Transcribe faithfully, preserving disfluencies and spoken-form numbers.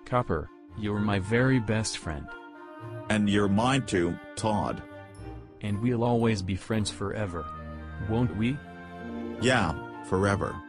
Copper, you're my very best friend. And you're mine too, Tod. And we'll always be friends forever. Won't we? Yeah, forever.